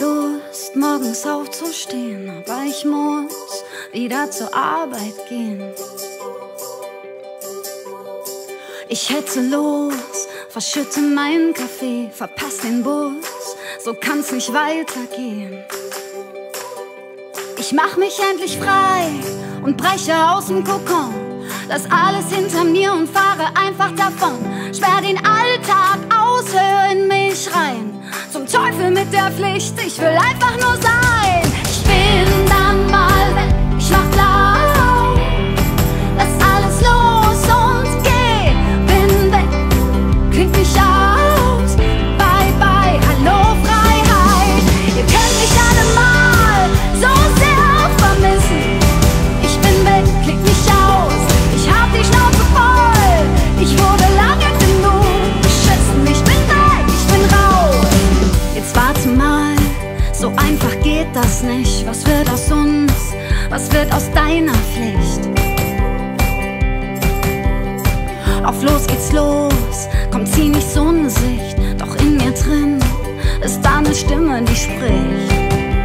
Lust, morgens aufzustehen, aber ich muss wieder zur Arbeit gehen. Ich hetze los, verschütte meinen Kaffee, verpass den Bus, so kann's nicht weitergehen. Ich mach mich endlich frei und breche aus dem Kokon, lass alles hinter mir und fahre einfach davon. Sperr den Alltag aus, hör in mich rein. Zum Teufel mit der Pflicht, ich will einfach nur sein. Ich bin dann mal weg, ich mach blau, lass alles los und geh, bin weg, klingt mich aus, bye bye, hallo Freiheit. Ihr könnt mich alle mal so sehr vermissen. Ich bin weg, klingt mich aus, ich hab die Schnauze voll, ich wurde lange genug beschissen. Ich bin weg, ich bin raus. Jetzt warte mal, so einfach geht das nicht. Was wird aus uns? Was wird aus deiner Pflicht? Auf los geht's los, komm zieh nicht so eine Sicht. Doch in mir drin ist da eine Stimme, die spricht.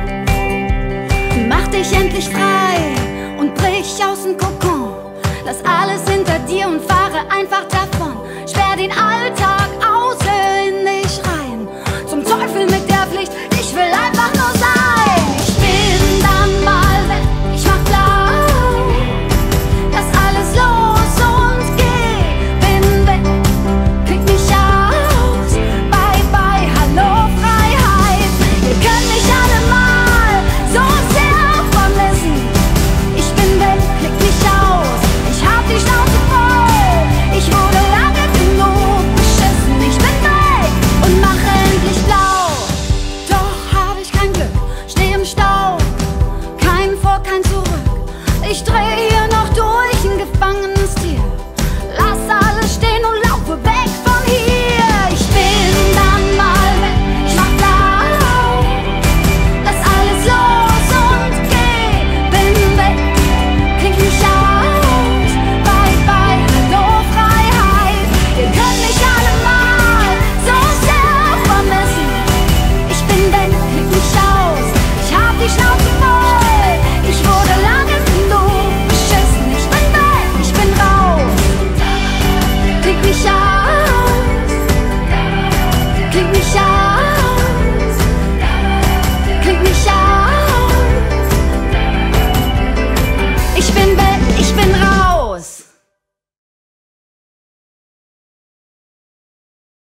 Mach dich endlich frei und brich aus dem Kokon. Lass alles hinter dir und fahre einfach davon. Sperr den Alltag aus, hör in dich rein. Zum Teufel mit der Pflicht, ich will einfach nur sein. Ich bin dann mal weg, ich mach blau, lass alles los und geh, bin weg, krieg mich aus, bye bye, hallo Freiheit. Ihr könnt mich alle mal so sehr vermissen. Ich bin weg, krieg mich aus, ich hab die Schnauze voll, ich wurde lange genug beschissen. Ich bin weg und mache endlich blau. Doch hab ich kein Glück, steh im Stau, kein Vor, kein Zurück. Ich dreh hier noch durch, ein gefangenes Tier. Lass alles stehen und laufe weg von hier. Ich bin dann mal weg, ich mach blau, lass alles los und geh, bin weg, klingt mich aus, bye bye, hallo Freiheit. Ihr könnt mich alle mal so sehr vermissen. Ich bin weg, klingt mich aus, ich hab die Schnauze voll, ich wurde lange genug beschissen. Ich bin weg, ich bin raus, klingt mich aus, klingt mich aus, klingt mich aus. Ich bin weg, ich bin raus.